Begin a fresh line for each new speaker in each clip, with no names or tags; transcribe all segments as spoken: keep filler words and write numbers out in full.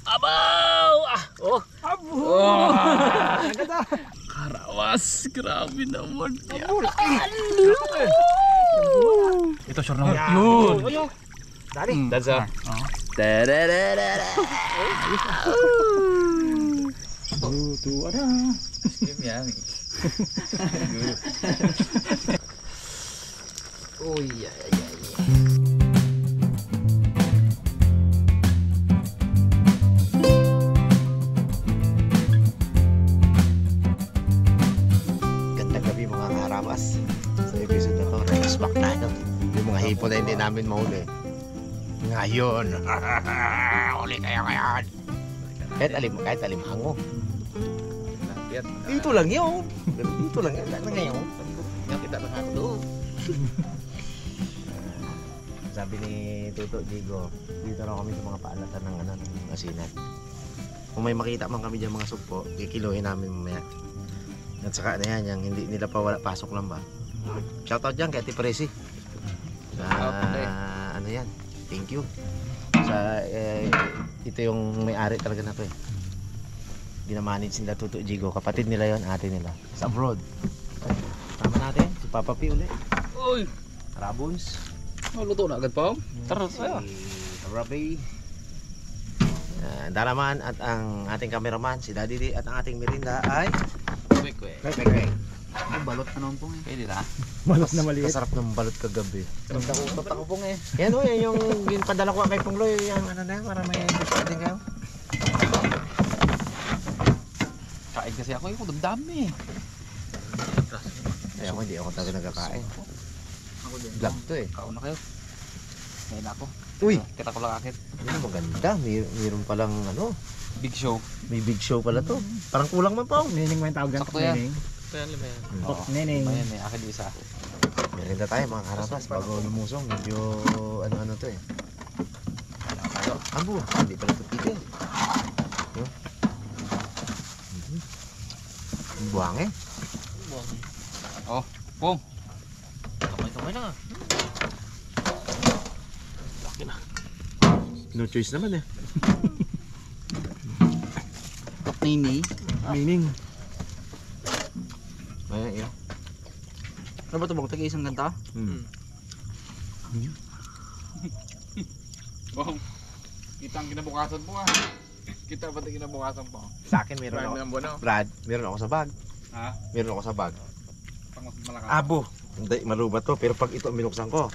Abaw! Ah, oh.
Abo!
Oh.
Agad ah!
Karawas, grabe naman.
Abo!
Ito sure na
Yan.
yun.
Ayun. Dali.
Mm. That's a.
Oh.
Tarararara.
Tuwa na.
Steam yan. Uy, ay, ay, ay.
Gandang gabi mga karabas. Sa episode na to, release back tayo. Yung mga hipon na hindi namin mahuli. Ngayon, huli kayo ngayon. Kahit alim, kahit alimhango. Dito lang yun. Dito lang yun. Dito ngayon. Kita lang ako doon. Sabi ni Tuto Digo, dito raw kami sa mga paalatan ng, ano, ng asinan. Kung may makita man kami dyan mga sugpo, kikiluhin namin mamaya. At saka na yan, yung hindi nila pa wala pasok lang ba. Shoutout dyan kay Ate Presi. Sa ano yan, thank you. Sa eh, ito yung may-ari talaga na to eh. Ginamanage nila Tuto Jigo, kapatid nila yon, ate nila. Sa abroad. Tama natin, si Papa P ulit.
Uy!
Rabons.
Oh, luto na agad pa. Tara,
Si
tayo.
Rabi. Uh, Daraman at ang ating cameraman, si Daddy D, at ang ating merinda ay
Quick, quick.
Kwek Kwek Kwek.
Ang balot na naman po eh. Pwede na.
Malak na maliit.
Masarap ng balot kagabi.
Nagdakutot ako pong eh.
Yan o, yan yung ginpadala ko kay Pungloy, yung ano na yan, para may discount din kayo.
Kain kasi ako yung dami eh.
Ay, ako hindi ako talaga nagkakain.
Ako din.
Vlog to eh.
Kauna kayo. Ngayon ako.
Uy!
Kita ko lang akit.
Ano maganda, may, mayroon palang ano,
Big show.
may big show pala to. Parang kulang man pa.
Nening mo yung tawag
Sakto
ng
yan.
nening.
Kaya lima yan.
Tok nening.
Ayan eh, akin isa.
Merinda tayo mga karabas, bago lumusong, medyo ano-ano to eh.
Tayo.
Abo, hindi pala ito piti. Yun. Mhm. Ang buwang eh.
Oh, pong. Kamay-kamay na nga. Laki na.
No choice naman eh.
Nini.
Meaning.
Ayan, yun.
Ano ba ito bang taga isang ganta?
Hmm.
Bong, kita ang kinabukasan mo ah. Kita ba ang kinabukasan po?
Sa akin meron
Marami
ako.
ang buwan
Brad, meron ako sa bag.
Ha?
Meron ako sa bag.
Pang mas malakas.
Abo. Hindi, malubat to. Pero pag ito ang binuksan ko,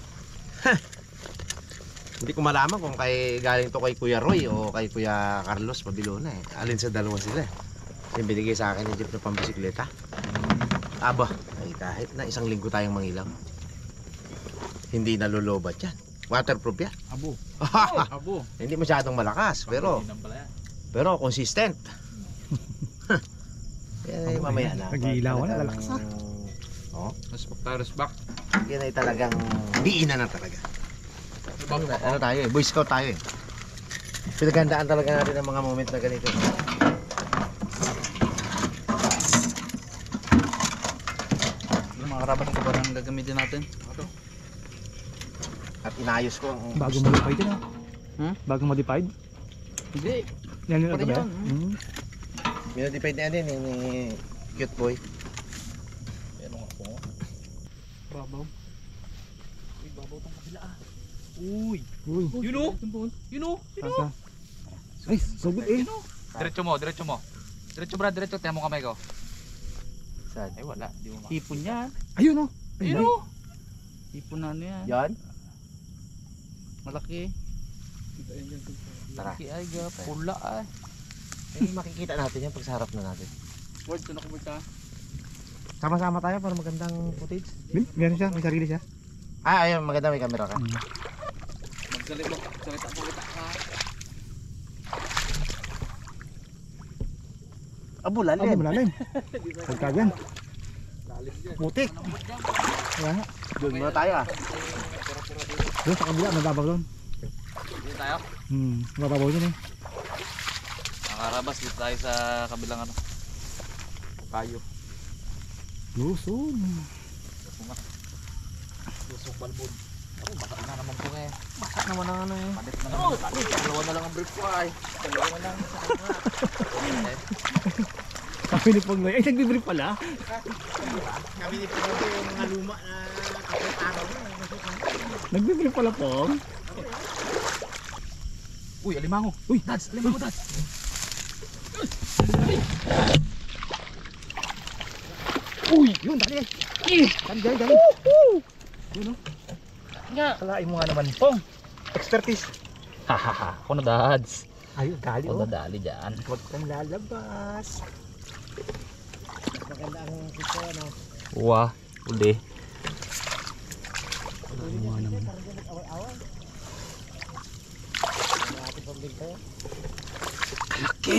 hindi ko malaman kung kay galing to kay Kuya Roy o kay Kuya Carlos Pabilona eh. Alin sa dalawa sila. Yung binigay sa akin ng jeep na pambisikleta. Aba, ay kahit na isang linggo tayong mangilang. Hindi nalulobat yan. Waterproof yan.
Abo. Abo.
Hindi masyadong malakas, pero
Pang-inom pala yan.
pero consistent. Yan ay mamaya na.
Pag-ilaw na,
Talagang-
lalakas ah.
Oh,
Respect tayo, respect.
yan ay talagang diinan na talaga. Ano, na- ano tayo eh, Boy Scout tayo eh. Pinagandaan talaga natin ang mga moment na ganito.
Yung mga karabat ko ba nang gagamitin natin?
At inayos ko ang
Bago modified yun ah.
Hmm?
Bago modified.
Hindi.
Yan yung
Pa rin
ba?
yun,
Hmm.
minodified na yan din eh, ni Cute Boy.
Meron nga po.
Babaw.
Uy, babaw tong kabila ah.
Uy. Uy.
Yun o! Yun o!
Sasa. Ay, sugot eh.
Diretso mo, diretso mo. Diretso brad, diretso. Tingnan mo kamay ko.
Saan?
Ay wala, di mo ma. Hipon yan.
Ayun oh. Ay,
Yun o! Hipon na ano yan.
Yan?
Malaki.
Tara.
Malaki ay, ga, pula ay.
Eh, makikita natin yan pag sa harap na natin.
Word, ito na kumulta.
Sama-sama tayo para magandang footage.
Bin, meron siya, may sarili siya.
Ah, ayun, maganda may camera ka.
Magsalita, salita, salita ka.
Abo,
Ano
lalim.
malalim? Pagka dyan. Putik. Kaya nga.
Doon muna tayo ah.
Doon sa kabila, mababaw doon.
Dito tayo.
Hmm, mababaw dyan eh.
Nakarabas dito tayo sa kabilang ano. Kayo.
Lusog.
Lusok balbon. Baka na naman po eh.
Baka naman ang ano eh.
Palit na naman. Dalawa na lang ang brief ko ay. Dalawa na lang.
Sabi ni Pongnoy, ay nagbibrief pala.
Kami ni Pinoy yung mga luma na kapit araw na.
Nagbibrief pala Pong.
Uy, alimango. Uy, dads, alimango dads.
Uy, yun dali. Dali, dali, dali. Yun oh.
Nga.
Kalain mo nga naman Pong. Expertise.
Hahaha, ako na dads.
Ayun, dali
Ako
oh.
na dali dyan.
Huwag kang lalabas.
Maganda ang sito, no?
Wah, uli.
Kalain mo nga naman.
Away-away. Ate pambig tayo.
Laki.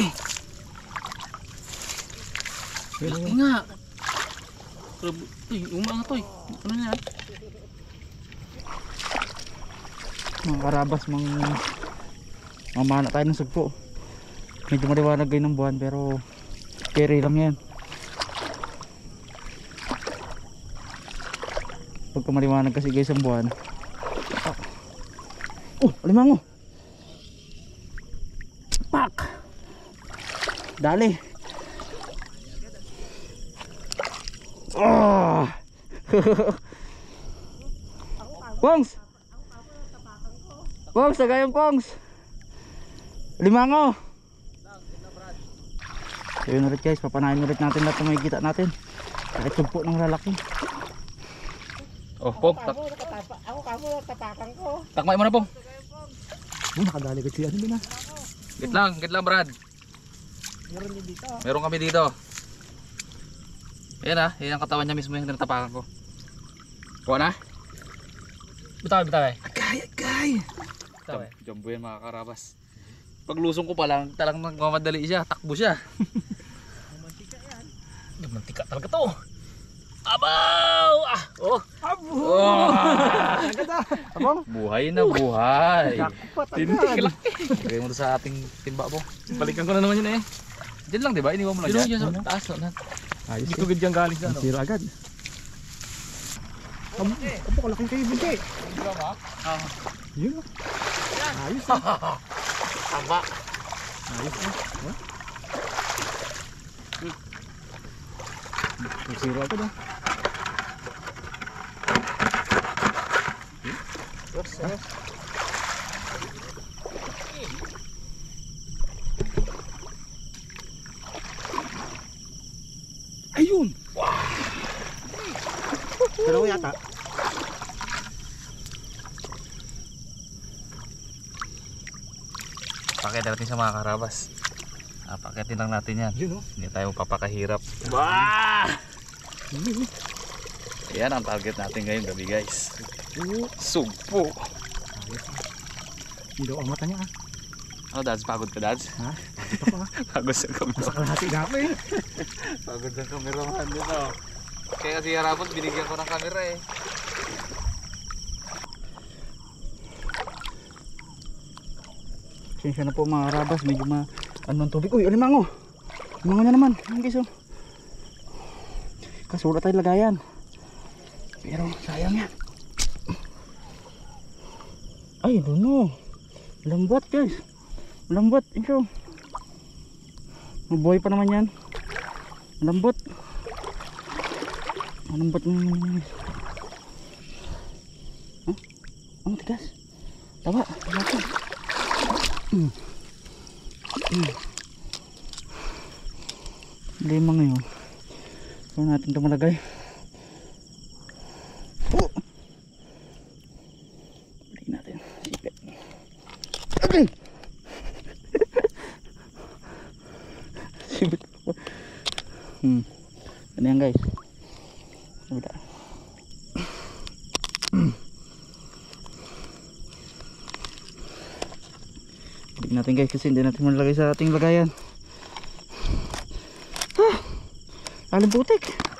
Yun,
Laki
yun.
nga. Uy, umang to eh. Ano na yan?
Mga karabas, mga mamana tayo ng sugpo. Medyo maliwanag kayo ng buwan pero carry lang yan. Pagka maliwanag kasi guys ang buwan. Ah. Oh, alimango. Pak. Dali. Ah. Pongs. Pongs, tagayan Pongs. Limango. Ayun ulit guys, papanahin ulit natin lahat na makikita natin. Kahit sumpo ng lalaki.
Oh, Pong. Tak
Ako kamo, tapakan ko.
takmay mo na, Pong.
Oh, nakadali ka siya din ah.
Git lang, git lang, Brad.
Meron din dito.
Meron kami dito. Ayan ah, yan ang katawan niya mismo yung tinatapakan ko. Kuha na?
Bitaw, bitaw.
Agay, agay.
Tawa.
Jumbo yan mga karabas. Paglusong ko pa lang, talang nagmamadali siya, takbo siya.
Mantika yan.
Mantika talaga to. Abaw! Ah! Oh!
Abo!
Oh!
Agad ah! Abang!
Buhay na buhay.
Jackpot
Tintik
agad!
lang. Lagay mo sa ating timba po. Balikan ko na naman yun eh. Diyan lang, di ba? Iniwan mo lang
Yun,
dyan.
yun, sa taas lang.
Ayos
Hindi
eh.
ko gid kang galing sa ano.
Sira agad. Abo, abo kalaking kayo bunti. Yun ah. Ayos ah.
Tama.
Ayos ah. Huh? Sira agad ah.
Yes, yes.
Ayun! Dalawa yata.
Pakita natin sa mga karabas. Ah, pakitin lang natin yan.
Yun oh.
Hindi tayo papakahirap.
Bah! Yun.
Yan ang target natin ngayong gabi guys.
Oh.
Sugpo.
Ayos ah. Ilaw ang mata niya ah.
Ano dads? Pagod ka dads?
Ha? Ito ko ah.
Pagod sa kamera.
Nasa kalahati na ako eh.
Pagod sa kameraman dito. Kaya si Harapot binigyan ko ng camera eh.
Pasensya na po mga karabas, medyo ma ano ang tubig. Uy, alimango! Alimango na naman. Ayun guys oh. Kaso wala tayong lagayan. Pero sayang yan. Ay, doon lambot guys. Lambot, ito. Mabuhay pa naman yan. Lambot. Lambot ng... Huh? Ang tigas. Tawa, laki. Hmm. Hmm. Lima ngayon. Saan natin ito malagay? Oh! Balik natin. Sipit. Okay! Sipit ko. Hmm. Ano yan guys? Wala. Balik natin guys kasi hindi natin malagay sa ating lagayan. Ah! Alam putik.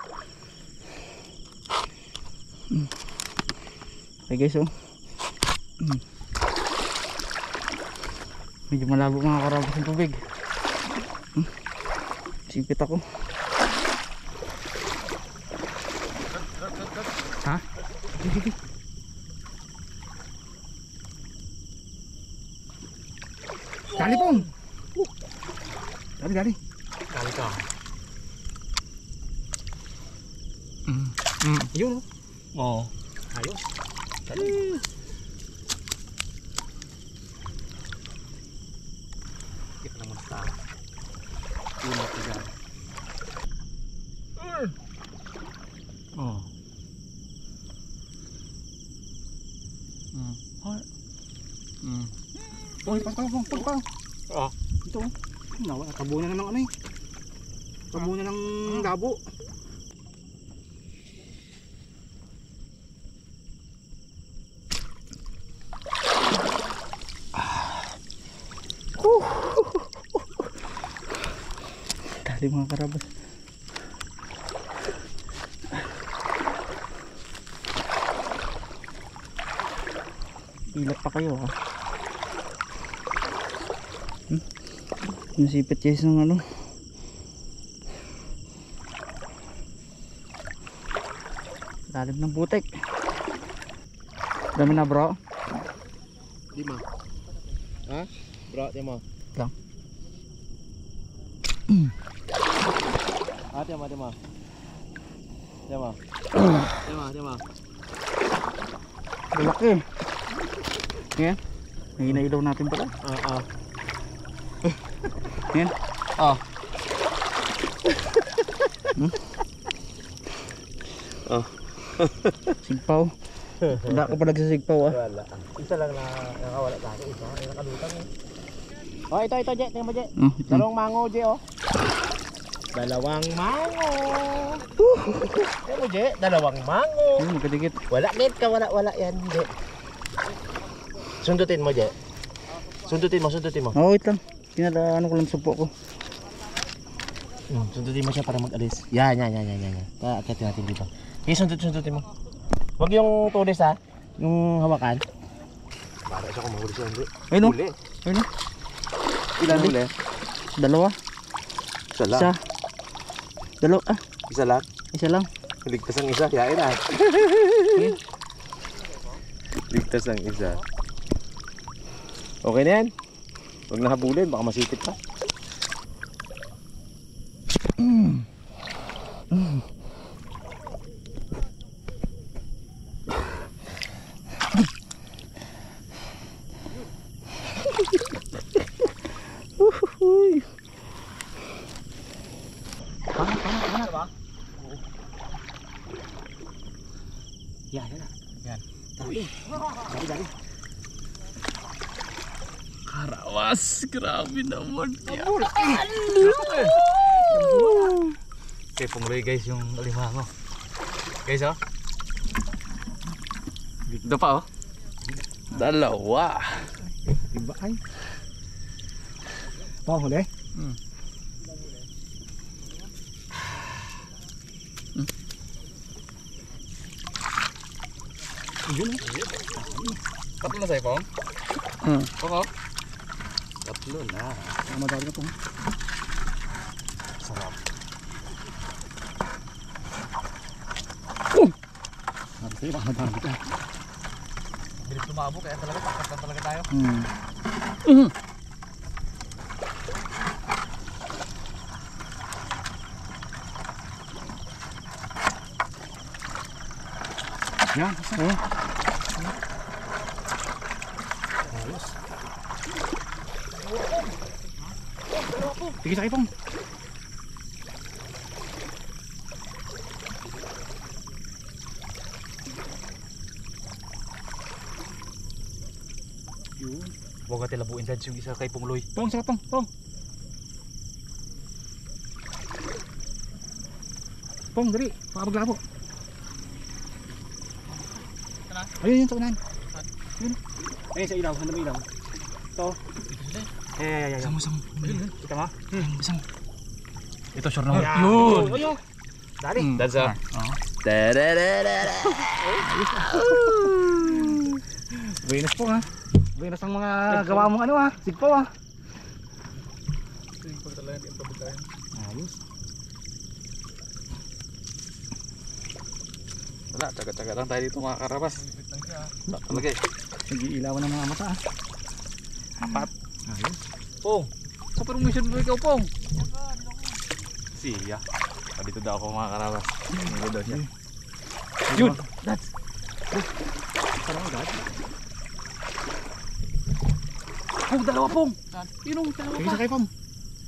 Hmm. Okay guys oh. Hmm. Medyo malabo mga karabas ng tubig. Hmm. Sipit ako. Ha? Sige, sige. Dali pong. Dali, dali.
Kali ka.
Mm. Mm. Yun oh.
Oo. Ayos. Dali. Kita naman sa tao. Tulog ka dyan.
Oh. Mm. Oh. Mm. Oh, pas pa, pas pa.
Oh.
Ito oh. Nawa, tabo na ng ano eh. Tabo na ng labo. Dali mga karabas. Ilat pa kayo ha. Hmm? Nasipit guys ng ano. Lalim ng putik. Dami na bro.
Lima. Ha? Bro, lima.
Lang.
Ah, lima, lima. Lima. Lima, lima.
Malaki. Yan. Hinailaw natin pala.
Ah, ah.
Yan.
Ah.
Hmm?
Oh.
Sigpaw. Wala ko pa nagsasigpaw ah.
Wala. Isa lang na nakawala sa akin. Isa. Ay, nakalutang eh. Oh, ito, ito, Je. Tingnan mo, Je.
Oh, ito.
Dalawang mango, Je, oh. Dalawang mango. Tingnan mo, Je. Dalawang mango.
Ayun, magkadikit.
Wala, net ka. Wala, wala yan, Je. Sundutin mo, Je. Sundutin mo, sundutin mo.
Oh, wait lang. Kinala ano ko lang supo ko.
Hmm, sundutin mo siya para mag-alis. Yan, yan, yan, yan, yan. yan. Kakatin natin dito. Okay, sundut, sundutin mo. Huwag yung tulis ha. Yung hawakan. Para siya kung mahuli siya, hindi.
Ayun oh.
Huli.
Ayun oh.
Ilan
Huli?
huli?
Dalawa.
Isa lang.
Isa. Dalawa ah.
Isa lang.
Isa lang.
Ligtas ang isa. Yain ah. Ligtas ang isa. Okay na yan. Huwag na habulin. Baka masipit pa.
Mm. Mm. Uhuy. Pangat, pangat, pangat ba? Yan, yan. Yan. Dali. Dali, dali.
Karawas, grabe naman.
Okay, pumuloy guys yung alimango. Guys oh. Dito pa oh.
Dalawa.
Iba ay. Mau huli?
Hmm.
Hmm. Yun oh.
Tatlo na sa'yo pong?
Hmm.
Pong oh.
Tatlo na.
Madali ka po.
Sarap.
Sabi sa'yo, madali ka.
Bilis tumabo kaya talaga takot talaga tayo.
Hmm. Mm. Yan, eh.
Ayos.
Sige sa ipong. Yun.
Huwag natin labuin dyan yung isa kay Pungloy.
Pong, sa pong, pong. Pong, dali. Pakapaglabo. Ayun yun sa unahan. Yun. Ayun sa ilaw, handa mo ilaw. Ito. Eh, ay, ay, ay.
Isang isang.
Kita mo?
Isang. Ito sure na.
Yan.
Yun.
Ayun. Dali.
That's all.
Venus po ha. Venus ang mga gawa mong ano ha. Sigpo ha. Ayos.
Wala, tsaga-tsaga lang tayo dito mga karabas. Talaga eh.
Nag-iilawan ng mga mata ha.
Apat.
Ayos.
Pong. Sa permission mo ikaw, Pong. Siya. Ah, dito daw ako mga karabas. Ano daw siya? Yun! That's! Parang dad. Pong, dalawa, Pong! Yun o, dalawa
Yung isa
pa.
kay Pong.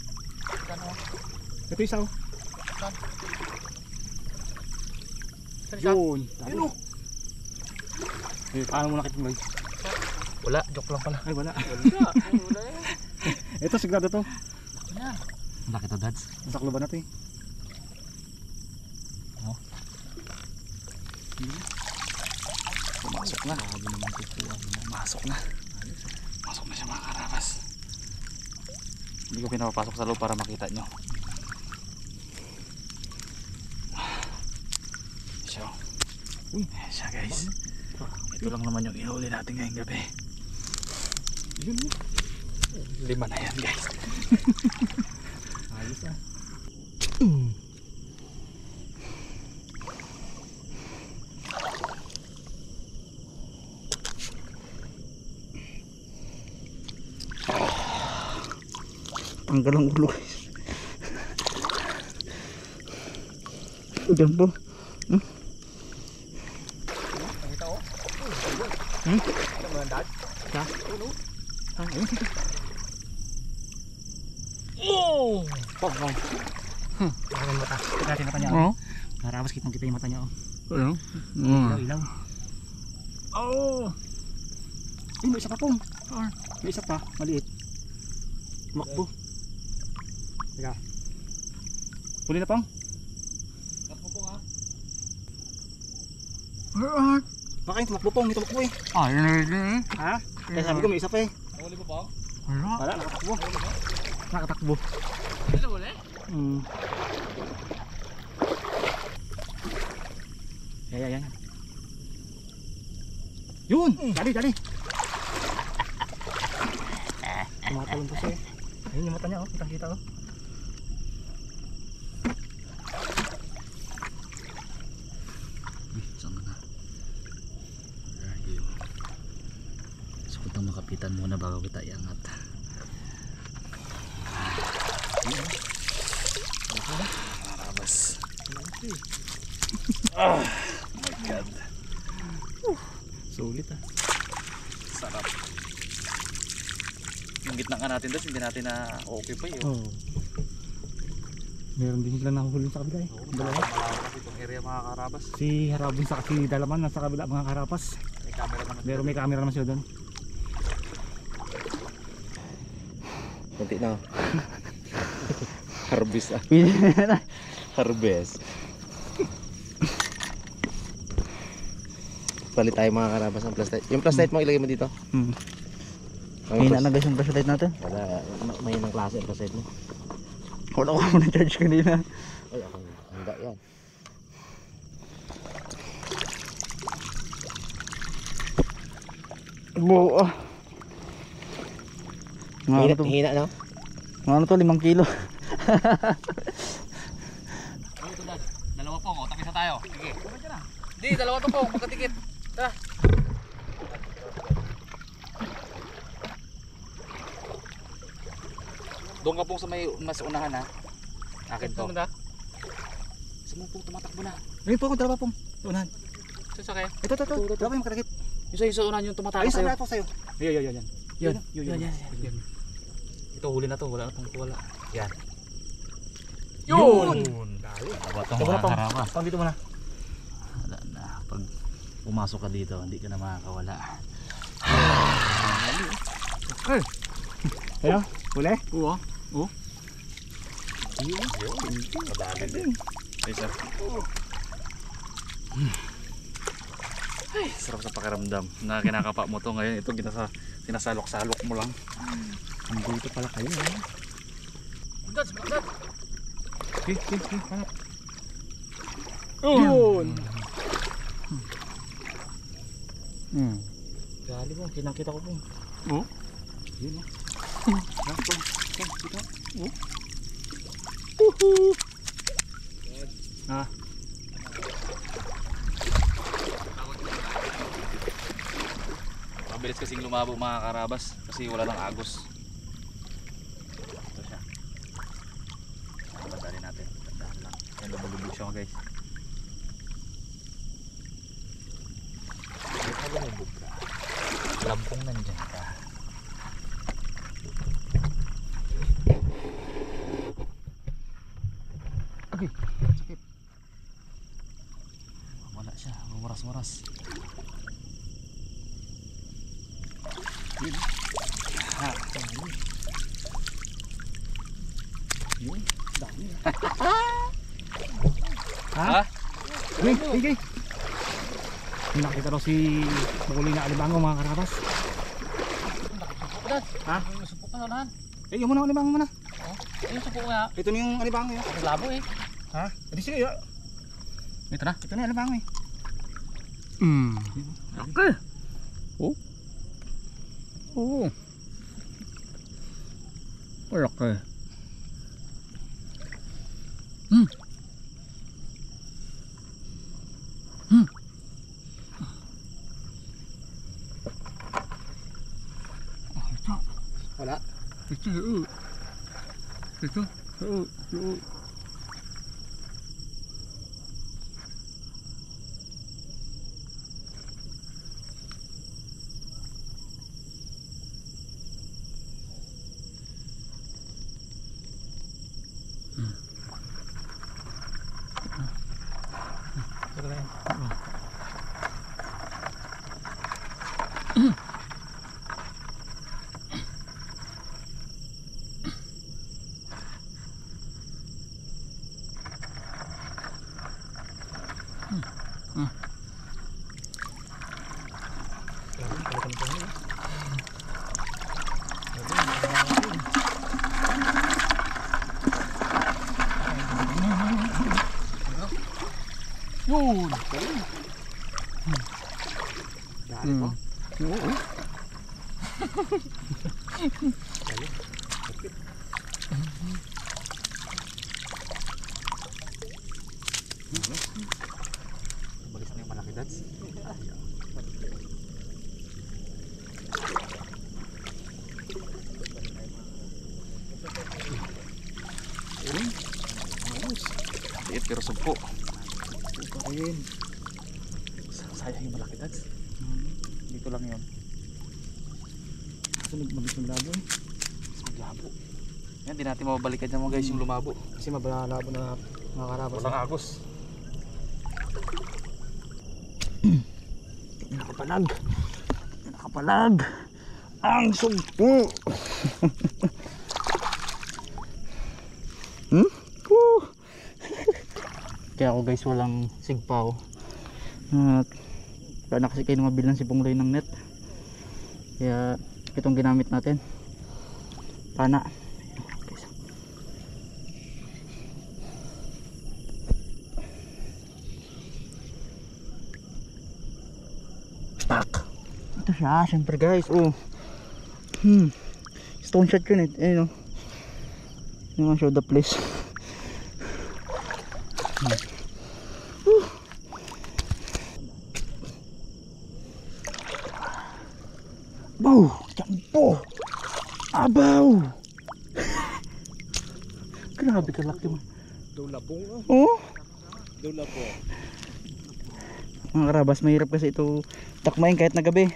Ito isa oh. Yun.
Yun o.
Eh, paano mo nakita mo?
Wala, joke lang pala.
Ay wala.
Wala. Wala yan.
Ito sigurado to.
Laki to, dads.
Masaklo ba na to eh?
Pumasok na. Pumasok na. Masok na siya mga karabas. Hindi ko pinapapasok sa loob para makita nyo. Siya. Uy, siya guys. Ito lang naman yung ihuli natin ngayong gabi.
Yun oh.
Lima na yan guys.
Ayos ah. Tanggal ang ulo guys. Udan po. Hmm? Hmm? Sa? Ah, ayun.
Oh!
Pog, pog. Hmm. Ang mata. Kita natin mata niya.
Oh?
Narabas kitang kita yung mata niya oh.
Ano?
Ilaw, ilaw. Oh! Ay, may isa pa pong. May isa pa, maliit. Makbo. Teka. Huli na pong.
Takbo po ha?
Baka yung tumakbo pong, may tumakbo eh.
Ah, yun na yun eh.
Ha? Kaya sabi ko may isa pa eh.
Nahuli mo po?
Wala. Wala, nakatakbo. Nakatakbo.
Hindi na huli?
Hmm. Yan, yan, yan. Yun! Dali, dali. Tumatalong po siya eh. Ayun yung mata niya oh, kitang kita oh.
Saan na? Ayun. So kung makapitan muna bago kita iangat. Marabas. Oh my god.
Sulit ah.
Sarap. Yung gitna ka natin doon, hindi natin na okay pa yun.
Oh. Meron din sila nahuhuli sa kabila eh. Dalawa.
Malawak kasi itong area mga karabas.
Si Harabon sa si Dalaman nasa kabila mga karapas.
May camera naman.
Meron may camera naman sila doon.
Kunti na. Harvest ah. Harvest. Palit tayo mga karabas ng flashlight. Yung flashlight mo ilagay mo dito.
Hmm.
Ang
Mahina
flash-
na guys yung flashlight natin.
Wala, ma- may nang klase ang flashlight mo.
Wala ko muna charge kanina.
Ay, ako handa yan.
Buo ah. Mga ano
Hina,
to?
hina no?
Mga ano to? Limang kilo.
Oh, ito dad. Dalawa pong, o takisa tayo. Sige. Hindi, dalawa to pong, magkatikit. Tara. Doon ka pong sa may mas unahan ha. Akin to. Sumupong, tumatakbo na.
Ayun po ako, dalawa pong. Unahan.
Sasakay.
Ito, ito, ito. Dalawa yung makadakit.
Yung sa yung sa unahan yung tumatakbo
Ayun,
sa'yo.
sa po sa'yo. Yun, yun, yun, yun.
Yun,
Yun,
yun,
yun,
yan, yan. Ito huli na to, wala na tong wala. Yan.
Yun!
Aba to
Ito na
mga
pong.
karabas.
Pang dito muna.
Wala na. Pag pumasok ka dito, hindi ka na makakawala.
Ayun, huli.
Oo. Oo. Madami din. Isa. Ay, sarap sa pakiramdam na kinakapa mo to ngayon. Ito ginasa, sinasalok-salok mo lang.
Dito pala kayo. Eh.
Dads, dads.
Okay, okay, okay. Hanap.
Yun.
Hmm. Gali po, kinakita ko po.
Oh?
Yun oh. Ah, pong. Pong, dito. Oh.
Woohoo!
Ah.
Mabilis kasing lumabo mga karabas kasi wala nang agos. siya mga guys.
Lumubog ka. Lampong nandyan ka. Okay, sakit. Wala siya, mawaras-waras. Yun. Ha, dami. Yun, dami. Ha? Hey, hey, hey. May nakita daw si Bukuli na alimango mga karabas. Ha?
Supok ka sanahan.
Eh, yung muna alimango muna.
Yung supok nga.
Ito na yung alimango yun.
Ang labo eh.
Ha? Ito sige yun.
Ito na.
Ito na yung alimango eh.
Hmm. Okay. Oh. Oh. Okay. Hmm. Hmm. Ito.
Wala.
Ito. Uh. Ito. Uh. Uh.
Ito na yan.
Yun.
Dali po.
Oo.
Balis na yung malaki dads.
Liit pero sumpo.
Ito rin.
Sayang yung malaki dads.
Dito lang yun. Kasi magmabit ng labo eh.
Mas maglabo. Yan, di natin mababalikan dyan mga guys yung lumabo.
Kasi mabalabo na mga karabas.
Walang agos.
Nakapalag. Nakapalag. Ang sumpo. Hmm? Woo! Kaya ako guys walang sigpaw. At kaya na kasi kayo mabilang si Pungloy ng net. Kaya itong ginamit natin. Pana. Tak. Ito siya, syempre guys. Oh. Hmm. Stone shot yun eh. Ayun oh. Yung show the place. Hmm. Whew. Bow! Jampo! Abaw! Grabe ka laki mo.
Dulabong
Oh?
Dulabong.
Mga karabas, mahirap kasi ito takmain kahit na gabi.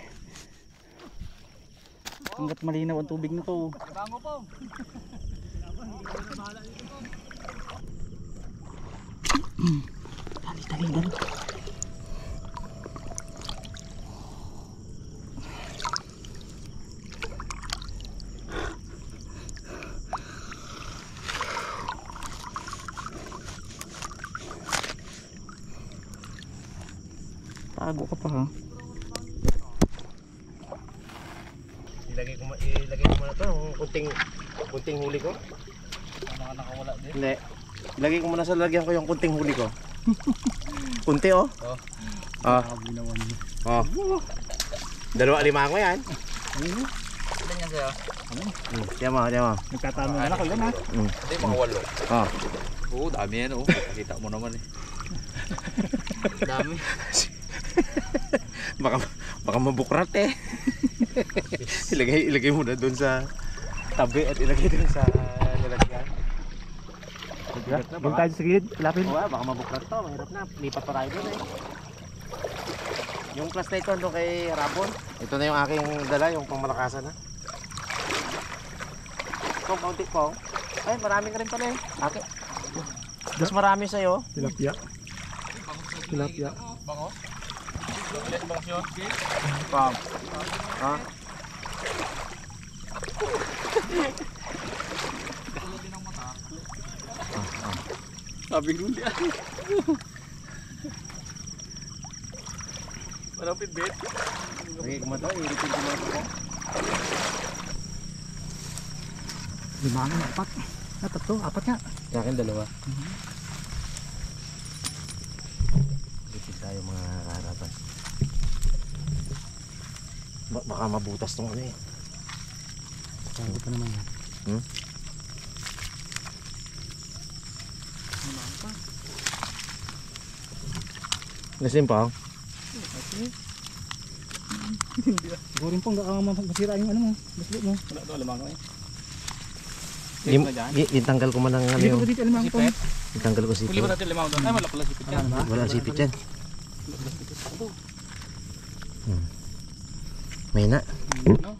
Hanggat malinaw ang tubig na to.
Bango po.
Dali, dali, dali. Tago ka pa ha.
Ilagay ko, ilagay ko muna ito, yung kunting, kunting huli ko.
Mga nakawala din.
Hindi. Ilagay ko muna sa lagyan ko yung kunting huli ko. Kunti oh.
Oh.
Ah. Oh. Dalawa limango yan.
Ilan yan sa'yo?
Hmm. Tiyan mo, tiyan mo.
Nagtatano na ako yan ha.
Hmm.
Hindi, mga walo.
Oh.
Oo, dami yan oh. Kita mo naman eh. Dami.
baka baka mabukrat eh. ilagay ilagay mo na doon sa tabi at ilagay doon sa lalagyan.
Doon tayo sa gilid, lapin.
Oo, baka mabuklat to. Mahirap na. Lipat pa tayo doon eh. Yung plus na ito doon kay Rabon. Ito na yung aking dala, yung pangmalakasan na. Ito, kaunti po. Ay, marami ka rin pala eh. Okay. Mas marami sa'yo.
Tilapia. Tilapia.
Bangos? Ilan bangos yun?
Pam. Ha?
Sabi ko hindi. Walang pibit.
Lagi ko mata, iritin ko mata ko.
Lima nga, apat. Ah, tatlo, apat nga.
Sa akin dalawa. Iritin tayo mga harapan. Ba baka mabutas tong ano eh.
Hindi pa naman yan.
Hmm? Lasing pa?
Siguro rin pong baka masira yung ano mo, baslo mo.
Wala to, alamang ko eh.
Yung, yung tanggal ko man ng ano
Hindi ko
yung...
ba dito alam ko.
Sipit?
Yung tanggal ko
Huli
sipit.
ba natin limang doon? Ay, wala pala sipit yan.
Wala sipit yan. Hmm. May na.
No?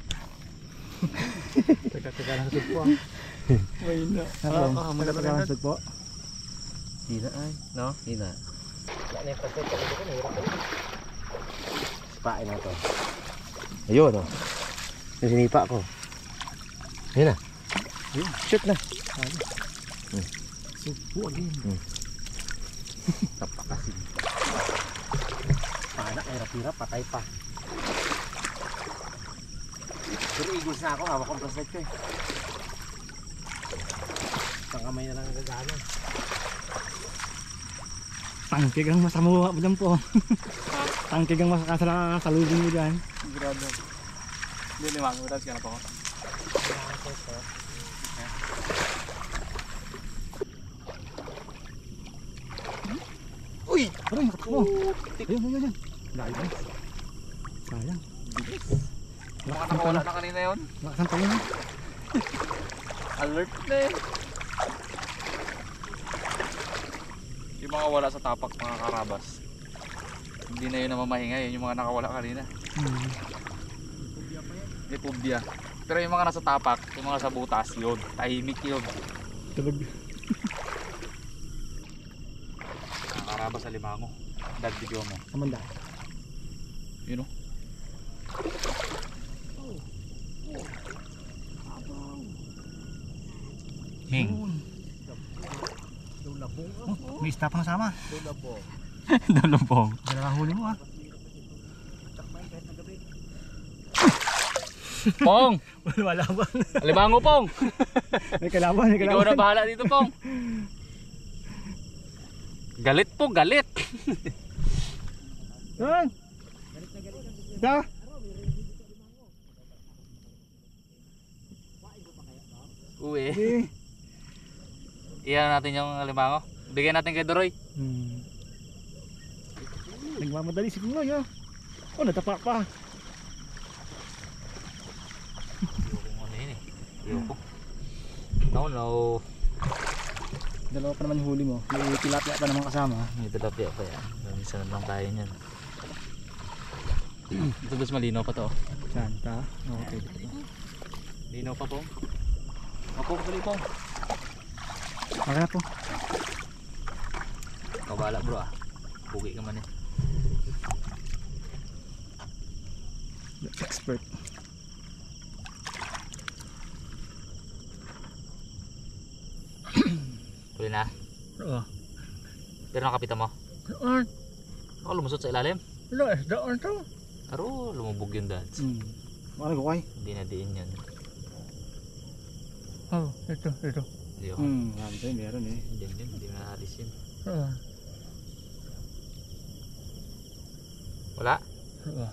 Teka-teka lang sugpo ah.
May na.
Ah, teka-teka lang sugpo.
Hina ay. No? Hina. Wala na yung pasay ko. Nahirap ko. Sipain na to. Ayun o. Yung sinipa ko. Ayun na. Shoot na.
Sugpo again.
Hmm. Tapakasin. Panak, hirap-hirap, patay pa. Pero igos na ako, hawak ko ang flashlight ko eh. Isang kamay na lang ang gagana.
Tangkig ang masamuha mo dyan po. Tangkig ang masasalubin mo dyan.
Grado. Hindi, limang. Wala siya na po ako.
Uy!
Aray, nakatakbo. Ayun, ayun, ayun. Layo ba? Sayang.
Mga nakawala na kanina yun.
Lakasan tayo na.
Alert na eh. Yung mga wala sa tapak, mga karabas. Hindi na yun na mamahinga, yun yung mga nakawala kanina.
Hmm.
May pubya. Pero yung mga nasa tapak, yung mga sa butas, yun. Tahimik yun.
Tulog.
Mga karabas sa limango. Dag video mo.
Amanda.
Yun o. Ming.
Oh, may isda pang sama.
Dalubong.
Dalawa huli mo ah.
Pong!
Wala ba?
Limango, Pong!
May kalaban, may
Ikaw
kalaban.
na bahala dito, Pong. Galit po, galit.
Yan! Ito!
Uwi.
Sige.
Iyan natin yung limango. Bigyan natin kay Doroy.
Hmm. Nagmamadali si Kuya ya. Oh, natapak pa.
Kung ano yun eh. Ayoko. No, no.
Dalawa pa naman yung huli mo. May tilapia pa naman kasama.
May tilapia pa yan. Minsan lang tayo niyan. Ito mas malinaw pa to.
Santa. Okay.
Linaw pa, Pong. Mapong, tuloy, Pong.
Okay na po.
Kabala, bro ah. Pugi ka man eh.
The expert.
Tuloy na.
Oo.
Pero nakapitan mo.
Doon.
Ako lumusot sa ilalim.
Wala, doon to.
Aro, lumubog yung dads.
Hmm. Ano ko kay?
Hindi na diin yan.
Oh, ito, ito.
Hindi ako.
Hmm, yan meron eh.
Hindi yun, hindi na naalis yun.
Oo.
Wala?
Oo.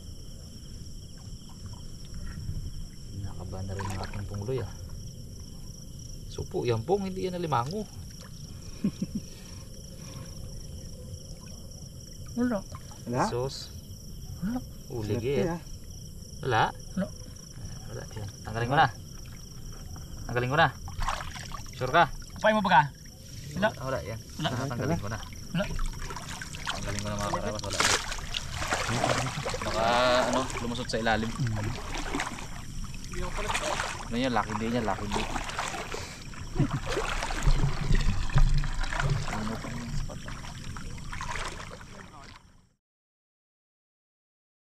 Nakaba na rin ang ating pungloy ah. Supo, yan Pong, hindi yan na limango.
Wala. Wala?
Sus.
Wala.
Ulig eh. Wala?
Wala.
Wala. Yan. Tanggalin ko na. Tanggalin ko na. Sure ka? Upay mo ba ka?
Wala.
Wala yan.
Wala.
Tanggalin ko na.
Wala.
Tanggalin ko na mga karabas. Wala. Baka ano, lumusot sa ilalim.
Hmm.
Ano yun, lucky day niya, lucky day.